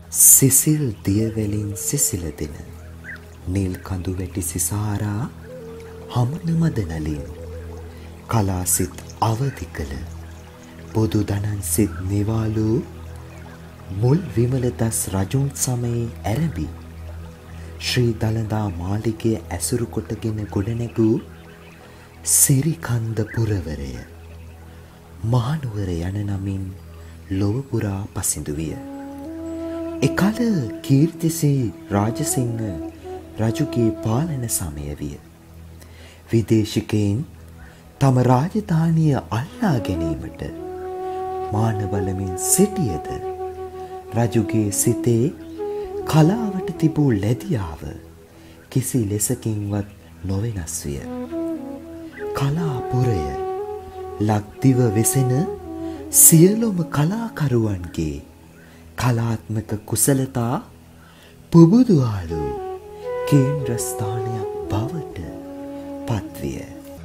සිසිල් දියවැලින් සිසිල දෙන නිල් කඳු වැටි සිසාරා හමන මදනලින් කලාසිත අවදි කළ පොදු දනන් සිත් නිවාලු මුල් විමලදස් රජුන් සමයේ ඇරඹි ශ්‍රී දළදා මාලිගය ඇසුරු කොටගෙන ගොඩනැගූ සිරිකන්ද පුරවරය මහනුවර යන නමින් ලොව පුරා පසිඳු විය. එකල කීර්තිසී රාජසිංහ රජුගේ පාලන සමය විය. විදේශිකයින් තම රාජධානිය අල්ලා ගැනීමට මානවලමින් සිටියද රජුගේ සිතේ කලාවට තිබූ ලැදියාව කිසි ලෙසකින්වත් නොවෙනස් විය. කලාපුරය ලක්දිව වෙසෙන සියලුම කලාකරුවන්ගේ කලාත්මක කුසලතා පුබුදුආලු කේන්ද්‍රස්ථානයක් බවට පත්විය.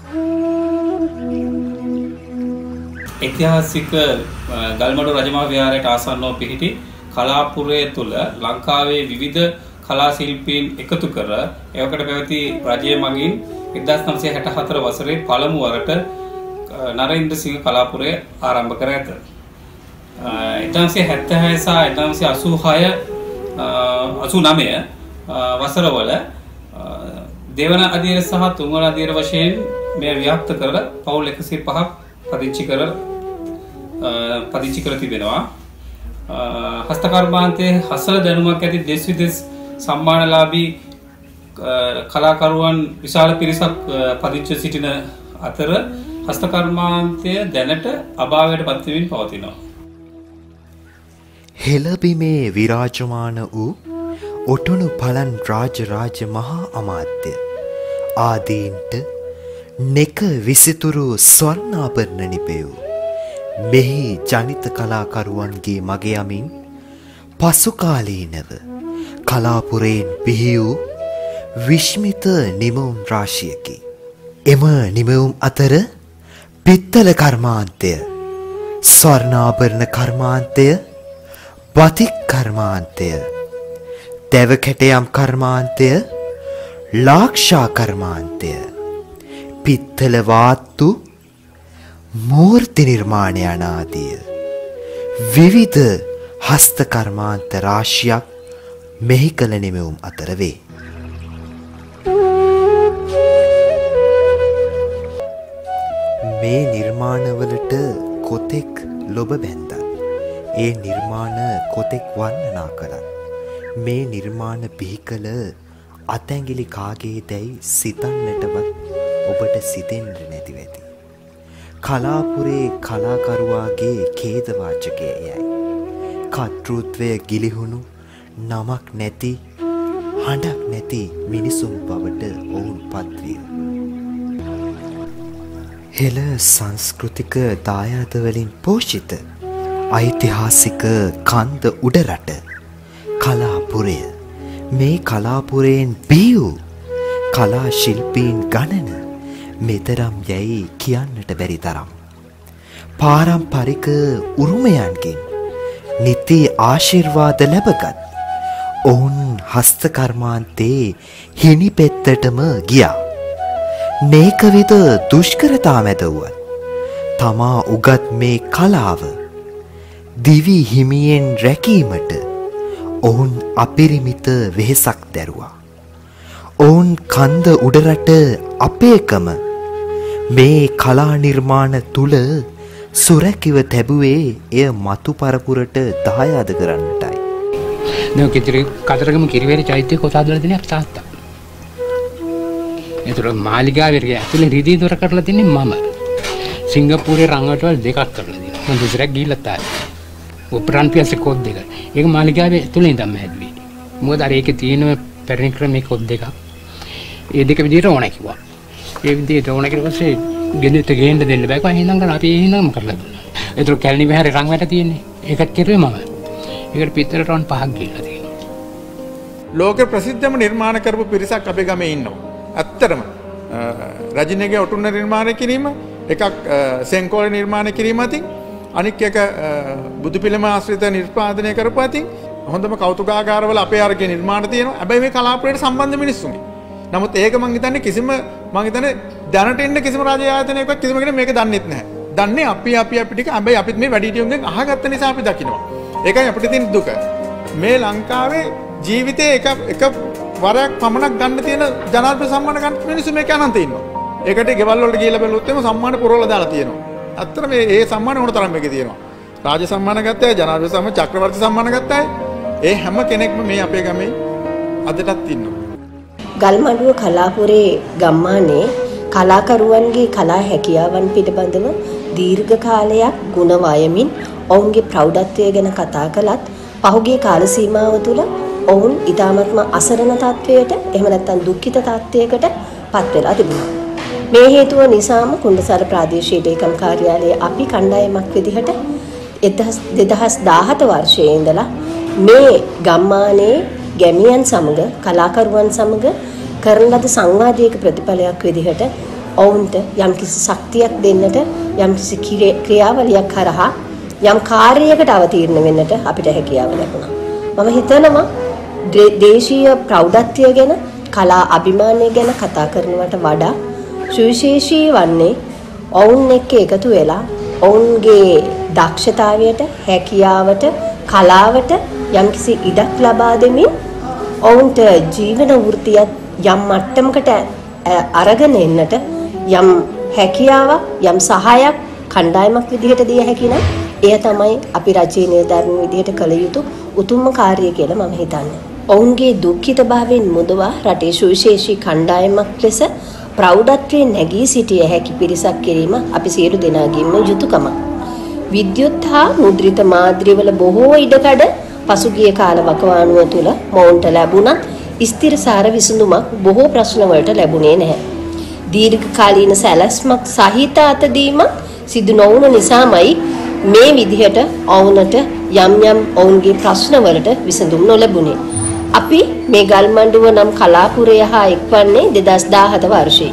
ඓතිහාසික ගල්මඩු රජමහා විහාරයට ආසන්නව පිහිටි කලාපුරය තුල ලංකාවේ විවිධ කලා ශිල්පීන් එකතු කර එවකට පැවති රජය මගින් 1964 වසරේ පළමු වරට නරේන්ද්‍ර සිංහ කලාපුරය ආරම්භ කර ඇත. 1976 සහ 1989 වසරවල දෙවන අධීර සහ තුන්වන අධීර වශයෙන් මෙය ව්‍යාප්ත කරලා පවුල් 105ක් පදිංචි කර තිබෙනවා. හස්තකර්මාන්තයේ හසල දැනුමක් ඇති දෙස් විදෙස් සම්මානලාභී කලාකරුවන් විශාල පිරිසක් පදිංචි සිටින අතර හස්තකර්මාන්තය දැනට අභාවයට පත්වමින් පවතිනවා. හෙළබිමේ විරාජමාන වූ ඔටුනු පලන් රාජ මහා අමාත්‍ය ආදීන්ට නෙක විසිතුරු ස්වර්ණාභරණ නිපෙවූ මෙහි ජනිත කලාකරුවන්ගේ මග යමින් පසුකාලීනව කලාපුරයෙන් බිහි වූ විශ්මිත නිමවුම් රාශියකි. එම නිමවුම් අතර පිත්තල කර්මාන්තය, ස්වර්ණාභරණ කර්මාන්තය, බතික් කර්මාන්තය, දැව කැටයම් කර්මාන්තය, ලාක්ෂා කර්මාන්තය, පිත්තල වාත්තු, මූර්ති නිර්මාණ යනාදිය විවිධ හස්ත කර්මාන්ත රාශියක් මෙහි කළ නිමවුම් අතර වේ. මේ නිර්මාණවලට කොතෙක් ලොබ බැන්දත්, ඒ නිර්මාණ කොතෙක් වර්ණනා කළත් මේ නිර්මාණ බිහි කළ අතැඟිලි කාගේ දැයි සිතන්නටවත් ඔබට සිතෙන්න නැතිව ඇති. කලාපුරේ කලාකරුවාගේ ඛේදවාචකය එයයි. කර්තෘත්වය ගිලිහුණු නමක් නැති, හඬක් නැති මිනිසුන් බවට ඔවුන් පත්විය. හෙළ සංස්කෘතික දායාද වලින් පෝෂිත ඓතිහාසික කන්ද උඩරට කලාපුරය, මේ කලාපුරයෙන් බිහි වූ කලා ශිල්පීන් ගණන මෙතරම් යැයි කියන්නට බැරි තරම් පාරම්පරික උරුමයන්ගෙන් නිති ආශිර්වාද ලැබගත් ඔවුන් හස්තකර්මාන්තයේ හිණි පෙත්තටම ගියා. නේකවිද දුෂ්කරතා මැද වුවත් තමා උගත් මේ කලාව දිවි හිමියෙන් රැකීමට ඔවුන් අපරිමිත වෙහෙසක් දැරුවා. ඔවුන් කන්ද උඩරට අපේකම මේ කලා නිර්මාණ තුල සුරැකිව තැබුවේ එය මතු පරපුරට දායාද කරන්නටයි. දැන් කතරගම කිරිවැරි චෛත්‍ය කොටස හදලා දෙන්නේ තාත්තා. ඒතර මාලිගාවේ ඇතුලේ රිදී දොර කරලා තින්නේ මම. සිංගප්පූරේ රංගවටවල් දෙකක් කරලා දෙනවා. මම දෙසරක් ගිහිල්ලා තායි. උපරන් පියසේ කොත් දෙක. ඒක මාලිගාවේ ඇතුලේ ඉඳන් හැදුවේ. මොකද අර ඒකේ තියෙන පැරණි ක්‍රමයේ කොත් දෙකක්. ඒ දෙක විදිහට ඕන කිව්වා. ඒ විදිහට ඕන කියලා පස්සේ ගෙදරට ගේන්න දෙන්න බෑ. කොහේ හින්දා කරා අපි ඒ හින්දාම කරලා දුන්නා. ඒතර කැලණි විහාරේ රංගවැට තියෙන්නේ. ඒකත් කෙරුවේ මම. ඒකට පිටර ටොන් 5ක් ගිහලා තියෙනවා. ලෝක ප්‍රසිද්ධම නිර්මාණ කරපු පිරිසක් අපේ ගමේ ඉන්නවා. ඇත්තටම රජිනගේ ඔටුන්න නිර්මාණය කිරීම, එකක් සෙන්කෝල නිර්මාණය කිරීම අතින්, අනික් එක බුදු පිළිම ආශ්‍රිත නිෂ්පාදනය කරපු අතින් හොඳම කෞතුකාගාරවල අපේ අරගේ නිර්මාණ තියෙනවා. හැබැයි මේ කලාපුරයට සම්බන්ධ මිනිස්සුනේ. නමුත් ඒක මං හිතන්නේ මං හිතන්නේ දැනට ඉන්න කිසිම රාජ්‍ය ආයතනයක කිසිම කෙනෙක් මේක දන්නෙත් නැහැ. දන්නේ අපි ටික. හැබැයි අපිත් මේ වැඩිහිටියුන්ගෙන් අහගත්ත නිසා අපි දකිනවා. ඒකයි අපිට තියෙන දුක. මේ ලංකාවේ ජීවිතේ එක වරයක් පමණක් ගන්න තියෙන ජනාධිපති සම්මාන ගන්න මිනිස්සු මේක අනන්ත ඉන්නවා. ඒකට ගෙවල් වලට ගිහිල්ලා බැලුවොත් එimhe සම්මාන පුරවලා දාලා තියෙනවා. අත්තර මේ සම්මාන ඕන තරම් මේකේ තියෙනවා. රාජ්‍ය සම්මාන ගත්තා, ජනාධිපති සම්මාන, චක්‍රවර්ති සම්මාන ගත්තා. ඒ හැම කෙනෙක්ම මේ අපේ ගමේ අදටත් ඉන්නවා. ගල්මඩුව කලාපුරේ ගම්මානේ කලාකරුවන්ගේ කලා හැකියාවන් පිළිබඳව දීර්ඝ කාලයක් ගුණ වයමින් ඔවුන්ගේ ප්‍රෞಢත්වය ගැන කතා කළත් පහුගිය කාල සීමාව තුළ ඔවුන් ඊටාත්ම අසරණ තත්වයට එහෙම නැත්නම් දුක්ඛිත තත්වයකට පත් වෙලා තිබුණා. මේ හේතුව නිසාම කුණ්ඩසාර ප්‍රාදේශීය ලේකම් කාර්යාලයේ අපි කණ්ඩායමක් විදිහට 2017 වර්ෂයේ ඉඳලා මේ ගම්මානයේ ගැමියන් සමග කලාකරුවන් සමග කරන ලද සංවාදයක ප්‍රතිඵලයක් විදිහට ඔවුන්ට යම්කිසි ශක්තියක් දෙන්නට යම්කිසි ක්‍රියාවලියක් කරහා යම් කාර්යයකට අවතීර්ණ වෙන්නට අපිට හැකියාව ලැබුණා. මම හිතනවා දේශීය ප්‍රෞಢත්වය ගැන කලා අභිමානය ගැන කතා කරනවට වඩා සුවිශේෂී වන්නේ ඔවුන් එක්ක එකතු වෙලා ඔවුන්ගේ දක්ෂතාවයට හැකියාවට කලාවට යම්කිසි ඉඩක් ලබා දෙමින් ඔවුන්ට ජීවන වෘත්තියත් යම් මට්ටමකට අරගෙන එන්නට යම් හැකියාවක් යම් සහායක් කණ්ඩායමක් විදිහට දිය හැකි නම් එය තමයි අපි රජයේ නිලධාරීන් විදිහට කළ යුතු උතුම්ම කාර්යය කියලා මම හිතන්නේ. ඔවුන්ගේ දුක්ඛිතභාවයෙන් මුදවා රටේ සුවිශේෂී කණ්ඩායමක් ලෙස ප්‍රෞಢත්වයෙන් නැගී සිටිය හැකි පිරිසක් කිරීම අපි සියලු දෙනාගේම යුතුයකමක්. විද්‍යුත් හා මුද්‍රිත මාධ්‍යවල බොහෝ ඉඩකඩ පසුගිය කාල වකවානුව තුළ මොවුන්ට ලැබුණත් ස්ථිරසාර විසඳුමක් බොහෝ ප්‍රශ්න වලට ලැබුණේ නැහැ. දීර්ඝකාලීන සැලැස්මක් සහිත අතදීමක් සිදු නොවුන නිසාමයි මේ විදිහට ඔවුන්ට යම් ඔවුන්ගේ ප්‍රශ්න වලට විසඳුම් නොලැබුණේ. අපි මේ ගල්මඩුව නම් කලාපුරය හා එක්වන්නේ 2017 වර්ෂයේ.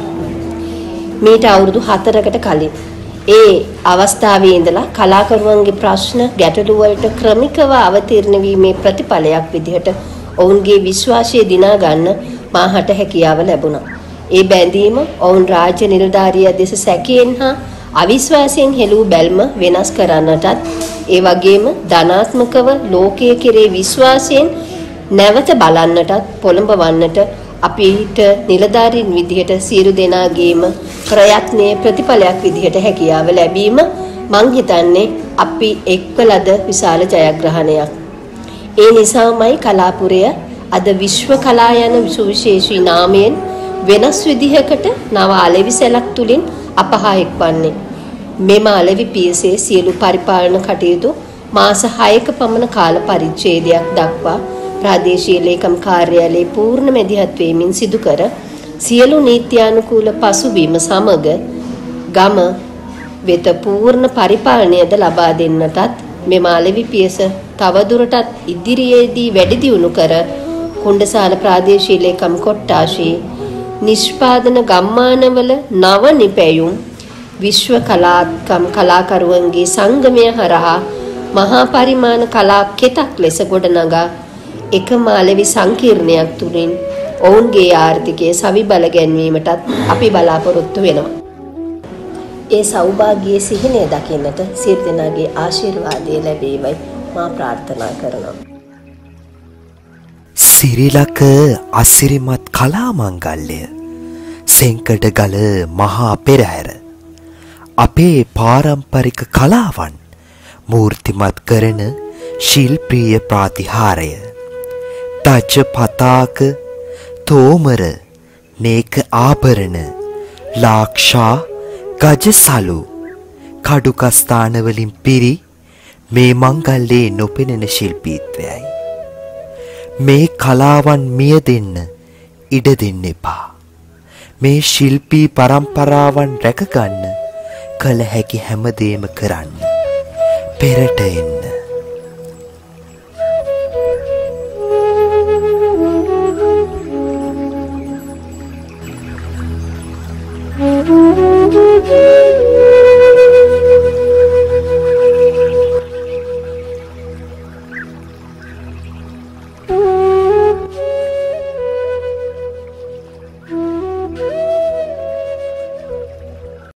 මීට අවුරුදු 4කට කලින් ඒ අවස්ථාවේ ඉඳලා කලාකරුවන්ගේ ප්‍රශ්න ගැටලු වලට ක්‍රමිකව අවතීර්ණ වීමේ ප්‍රතිඵලයක් විදිහට ඔවුන්ගේ විශ්වාසය දිනා ගන්න මාහට හැකියාව ලැබුණා. ඒ බැඳීම ඔවුන් රාජ්‍ය නිලධාරියා දෙස සැකයෙන් හා අවිශ්වාසයෙන් හෙළූ බැල්ම වෙනස් කරන්නටත් ඒ වගේම ධනාත්මකව ලෝකයේ කෙරේ විශ්වාසයෙන් නැවත බලන්නටත් පොළඹවන්නට අපිට නිලධාරීන් විදිහට සියලු දෙනාගේම ප්‍රයත්නයේ ප්‍රතිඵලයක් විදිහට හැකියාව ලැබීම මං හිතන්නේ අපි එක්කලද විශාල ජයග්‍රහණයක්. ඒ නිසාමයි කලාපුරය අද විශ්ව කලා යන සුවිශේෂී නාමයෙන් වෙනස් විදිහකට නව අලෙවි සැලක් තුලින් අපහා එක්වන්නේ. මෙම අලෙවි පියසේ සියලු පරිපාලන කටයුතු මාස 6ක පමණ කාල පරිච්ඡේදයක් දක්වා ප්‍රාදේශීය ලේකම් කාර්යාලයේ පූර්ණ මැදිහත් වීමෙන් සිදු කර සියලු නීත්‍යානුකූල පසුබිම සමග ගම වෙත පූර්ණ පරිපාලනයද ලබා දෙන්නටත් මෙම අලෙවි පියස තවදුරටත් ඉදිරියේදී වැඩි දියුණු කර කුණ්ඩසාල ප්‍රාදේශීය ලේකම් කොට්ටාශී නිෂ්පාදන ගම්මානවල නව නිපැයුම් විශ්ව කලාත්කම් කලාකරුවන්ගේ සංගමය හරහා මහා පරිමාණ කලා කෙතක් ලෙස ගොඩනගා එකම අලෙවි සංකීර්ණයක් තුලින් ඔවුන්ගේ ආර්ථිකයේ සවිබල ගැන්වීමටත් අපි බලාපොරොත්තු වෙනවා. ඒ සෞභාග්‍යයේ සිහිනය දකින්නට සියලු දෙනාගේ ආශිර්වාදය ලැබේවයි මා ප්‍රාර්ථනා කරනවා. සිරිලක අසිරිමත් කලා මංගල්‍ය සෙන්කඩගල මහා පෙරහැර අපේ පාරම්පරික කලාවන් මූර්තිමත් කරන ශිල්පීය ප්‍රාතිහාරය තජ පතාක තෝමර නේක ආභරණ ලාක්ෂා ගජසලු කඩුකස්ථානවලින් පිරි මේ මංගල්‍යයේ නොපෙනෙන ශිල්පීත්වයයි. මේ කලාවන් මිය දෙන්න ඉඩ දෙන්න එපා. මේ ශිල්පී පරම්පරාවන් රැකගන්න කල හැකි හැමදේම කරන්න. පෙරට එන්න.